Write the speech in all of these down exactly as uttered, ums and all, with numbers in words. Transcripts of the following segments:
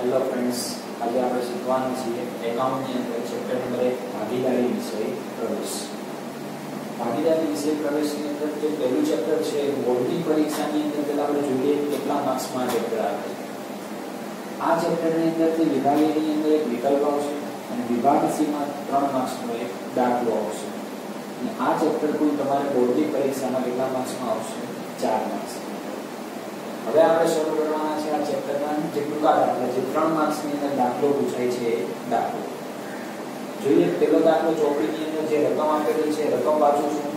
Hello friends, आज આપણે શીખવાનું છે એકાઉન્ટની અંદર ચેપ્ટર નંબર એક ભાગીદારી વિષય પ્રવેશ. ભાગીદારી વિષય પ્રવેશની અંદર જે પહેલું ચેપ્ટર છે બોર્ડની પરીક્ષાની અંદર પહેલા આપણે જોઈએ કેટલા માર્ક્સમાં ચેપ્ટર આવે છે. આ ચેપ્ટરની અંદરથી વિભાગની અંદર એક વિકલ્પ આવશે અને વિભાગ સીમાં ત્રણ માર્ક્સનો એક દાખલો આવશે. અને આ ચેપ્ટર કુલ તમારે બોર્ડની પરીક્ષામાં કેટલા માર્ક્સમાં આવશે? ચાર માર્ક્સ. હવે આપણે શરૂ કરવાના છે આ ચેપ્ટરના જે ટૂંકા દાખલા જે ત્રણ માર્ક્સની અંદર દાખલો પૂછાય છે એ દાખલો જોઈએ. પહેલો દાખલો ચોપડીની અંદર જે રકમ આપેલી છે રકમ વાંચું છું.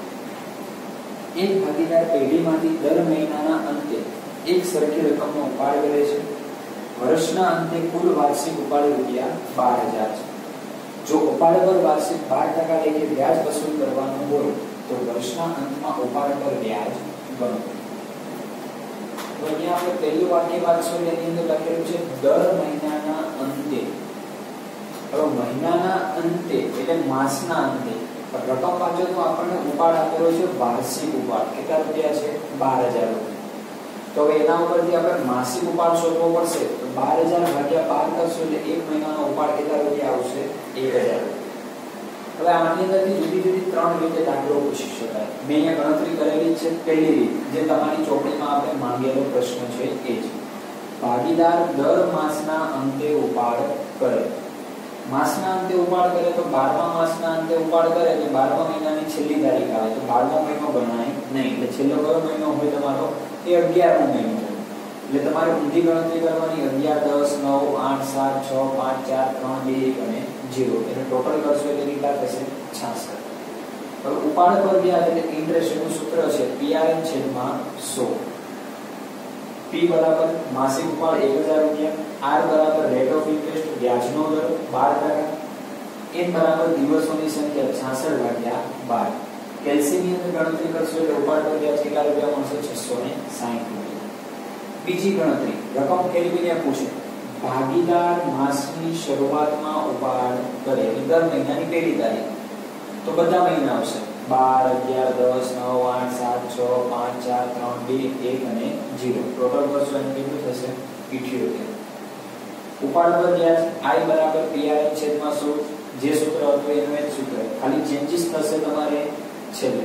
એક ભાગીદાર પેઢીમાંથી દર મહિનાના અંતે એક સરખી રકમનો ઉપાડ કરે છે. વર્ષના અંતે કુલ વાર્ષિક ઉપાડ રૂપિયા બાર હજાર છે. જો ઉપાડ પર વાર્ષિક બાર ટકા લેખે વ્યાજ વસૂલ કરવાનું હોય તો વર્ષના અંતમાં ઉપાડ પર વ્યાજ ગણો. તો અહીંયા આપણે પહેલું વાક્ય વાંચશું એની અંદર લખેલું છે દર મહિનાના અંતે. હવે મહિનાના અંતે એટલે માસના અંતે રકમ વાંચો તો આપણને ઉપાડ આપેલો છે વાર્ષિક ઉપાડ. કેટલા રૂપિયા છે? બાર હજાર રૂપિયા. તો હવે એના ઉપરથી આપણે માસિક ઉપાડ શોધવો પડશે. તો બાર હજાર ભાગ્યા બાર કરશો એટલે એક મહિનાનો ઉપાડ કેટલા રૂપિયા આવશે? એક હજાર. હવે આની અંદરથી જુદી જુદી ત્રણ રીતે દાખલો પૂછી શકાય. મેં અહીંયા ગણતરી કરેલી છે પહેલી રીત જે તમારી ચોપડીમાં આપણે માંગેલો પ્રશ્ન છે એ છે ભાગીદાર દર માસના અંતે ઉપાડ કરે. માસના અંતે ઉપાડ કરે તો બારમા માસના અંતે ઉપાડ કરે એટલે બારમા મહિનાની છેલ્લી તારીખ આવે તો બારમો મહિનો ગણાય નહીં. એટલે છેલ્લો કયો મહિનો હોય તમારો? એ અગિયારમો મહિનો હોય. એટલે તમારે ઊંધી ગણતરી કરવાની અગિયાર, દસ, નવ, આઠ, સાત, છ, પાંચ, ચાર, ત્રણ, બે, એક અને ઝીરો. એને ટોટલ કરશો એટલે કેટલા થશે? છાસઠ. હવે ઉપાડ પર વ્યાજ એટલે ઇન્ટરેસ્ટ નું સૂત્ર છે પીઆરએન છેદમાં સો. પી બરાબર માસિક ઉપાડ એક હજાર રૂપિયા, આર બરાબર રેટ ઓફ ઇન્ટરેસ્ટ વ્યાજનો દર બાર ટકા, એન બરાબર દિવસોની સંખ્યા છાસઠ ભાગ્યા બાર. કેલ્સી ની અંદર ગણતરી કરશો એટલે ઉપાડ પર વ્યાજ કેટલા રૂપિયા મળશે? છસો ને સાહીઠ રૂપિયા. બીજી ગણતરી રકમ ફેરવીને પૂછે ભાગીદાર માસની શરૂઆતમાં ઉપાડ કરે દર મહિનાની પહેલી તારીખ તો બધા મહિના આવશે બાર, અગિયાર, દસ, નવ, આઠ, સાત, છ, પાંચ, ચાર, ત્રણ, બે, એક અને ઝીરો. ટોટલ કરશો એટલે કેટલું થશે? અઠ્યોતેર. ઉપાડ પર વ્યાજ આઈ બરાબર પીઆરએન છેદમાં સો. જે સૂત્ર હતું એનું એ જ સૂત્ર, ખાલી ચેન્જીસ થશે તમારે છેલ્લે.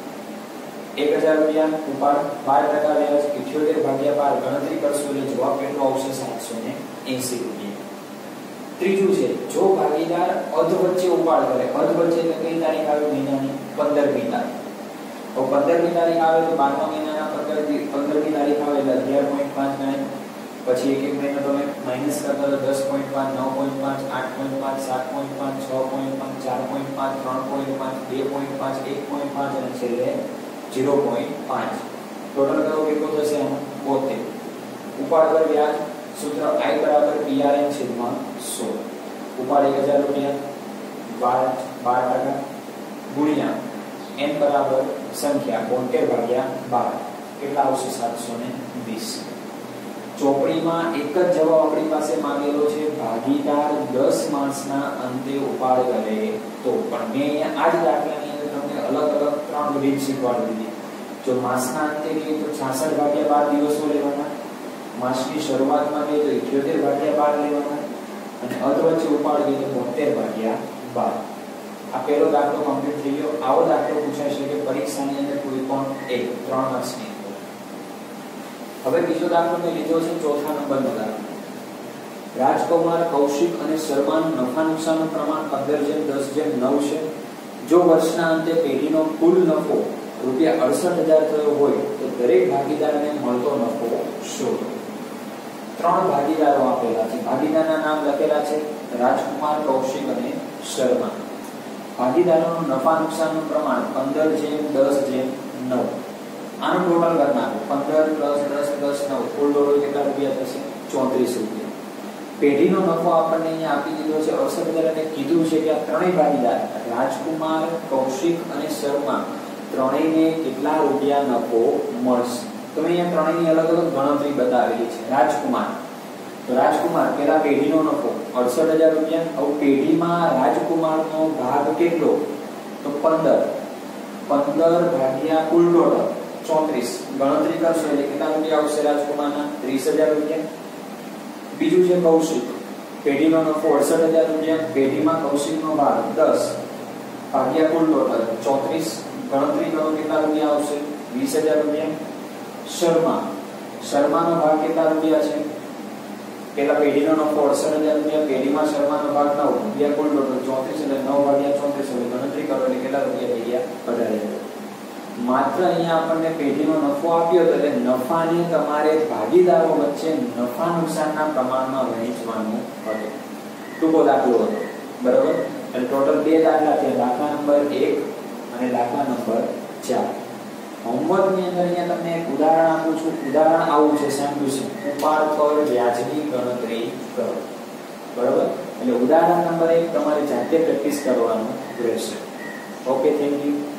એક હજાર રૂપિયા ઉપાડ, બાર ટકા વ્યાજ, અઠ્યોતેર ભાગ્યા બાર ગણતરી કરશો એટલે જવાબ કેટલો આવશે? સાતસો ને એંસી રૂપિયા. ત્રીજું છે જો ભાગીદાર અધ વચ્ચે ઉપાડ કરે. અધ વચ્ચે એટલે કઈ તારીખ આવે? મહિનાની પંદરમી તારીખ. તો પંદરમી તારીખ આવે તો બારમા મહિનાના પંદર પંદરમી તારીખ આવે એટલે અગિયાર પોઈન્ટ પાંચ ગણાય. પછી એક એક મહિનો તમે માઇનસ કરતા તો દસ પોઈન્ટ પાંચ, નવ પોઈન્ટ પાંચ, આઠ પોઈન્ટ પાંચ, સાત પોઈન્ટ પાંચ, છ પોઈન્ટ પાંચ, ચાર પોઈન્ટ પાંચ, ત્રણ પોઈન્ટ પાંચ, બે પોઈન્ટ પાંચ, એક પોઈન્ટ પાંચ અને છેલ્લે ઝીરો પોઈન્ટ પાંચ. ટોટલ કરો કેટલો થશે? બોતેર. ઉપાડ પર વ્યાજ સૂત્ર આઈ બરાબર પીઆરએન છેદમાં સો. ઉપાડ એક હજાર રૂપિયા, બાર બાર ટકા ગુણ્યા એન બરાબર સંખ્યા બોતેર ભાગ્યા બાર કેટલા આવશે? સાતસો ને વીસ. ચોપડીમાં એક જ જવાબ આપણી પાસે માંગેલો છે ભાગીદાર દસ માસના અંતે ઉપાડ કરે તો. પણ મેં અહીંયા આ જ દાખલાની અંદર તમને અલગ અલગ ત્રણ રીત શીખવાડી દીધી. જો માસના અંતે કહીએ તો છાસઠ ભાગ્યા બાર દિવસો લેવાના, માસની શરૂઆતમાં કહીએ તો અઠ્યોતેર ભાગ્યા બાર લેવાના અને અધ વચ્ચે ઉપાડ કહીએ તો બોતેર ભાગ્યા બાર. આ પહેલો દાખલો કમ્પ્લીટ થઈ ગયો. આવો દાખલો પૂછાય છે કે પરીક્ષાની અંદર કોઈ પણ એક ત્રણ માર્ક્સની. હવે બીજો દાખલો મેં લીધો છે ચોથા નંબરનો દાખલો. રાજકુમાર, કૌશિક અને શર્માનું નફા નુકસાનનું પ્રમાણ પંદર જેમ દસ જેમ નવ છે. જો વર્ષના અંતે પેઢીનો કુલ નફો રૂપિયા અડસઠ હજાર થયો હોય તો દરેક ભાગીદારને મળતો નફો શોધો. ત્રણ ભાગીદારો આપેલા છે. ભાગીદારના નામ લખેલા છે રાજકુમાર, કૌશિક અને શર્મા. ભાગીદારોનું નફા નુકસાનનું પ્રમાણ પંદર જેમ દસ જેમ નવ. આનું ટોટલ કરી નાખો. પંદર પ્લસ દસ પ્લસ નવ કુલ ટોટલ કેટલા રૂપિયા થશે? ચોત્રીસ રૂપિયા. પેઢીનો નફો આપણને અહીંયા આપી દીધો છે અડસઠ હજાર અને કીધું છે કે આ ત્રણેય ભાગીદાર રાજકુમાર, કૌશિક અને શર્મા ત્રણેયને કેટલા રૂપિયા નફો મળશે. તો અહીંયા ત્રણેયની અલગ અલગ ગણતરી બતાવેલી છે. રાજકુમાર તો રાજકુમાર પેલા પેઢીનો નફો અડસઠ હજાર રૂપિયા. હવે પેઢીમાં રાજકુમારનો ભાગ કેટલો? તો પંદર. પંદર ભાગ્યા કુલ ટોટલ ચોત્રીસ. ગણતરી કરશો એટલે કેટલા રૂપિયા આવશે રાજકુમારના? ત્રીસ હજાર રૂપિયા. બીજું છે કૌશિક, પેઢીનો નફો અડસઠ હજાર રૂપિયા, પેઢીમાં કૌશિકનો ભાગ દસ ભાગ્યા કુલ ટોટલ ચોત્રીસ, ગણતરી કરો કેટલા રૂપિયા આવશે? વીસ હજાર રૂપિયા. શર્મા, શર્માનો ભાગ કેટલા રૂપિયા છે? પેલા પેઢીનો નફો અડસઠ હજાર રૂપિયા, પેઢીમાં શર્માનો ભાગ નવ ભાગ્યા કુલ ટોટલ ચોત્રીસ, એટલે નવ ભાગ્યા ચોત્રીસ, એટલે ગણતરી કરો એટલે કેટલા રૂપિયા થઈ ગયા? અઢાર હજાર. માત્ર અહીંયા આપણને પેઢીનો નફો આપ્યો તો એટલે નફાને તમારે ભાગીદારો વચ્ચે નફા નુકસાનના પ્રમાણમાં વહેંચવાનું હતું. ટૂંકો દાખલો હતો, બરાબર? એટલે ટોટલ બે દાખલા છે, દાખલા નંબર એક અને દાખલા નંબર ચાર. હોમવર્ક ની અંદર અહીંયા તમને એક ઉદાહરણ આપું છું. ઉદાહરણ આવું છે, સેમ ટુ સેમ. ઉપાડ પર વ્યાજની ગણતરી કરો, બરાબર? એટલે ઉદાહરણ નંબર એક તમારે જાતે પ્રેક્ટિસ કરવાનું રહેશે. Okay, thank you.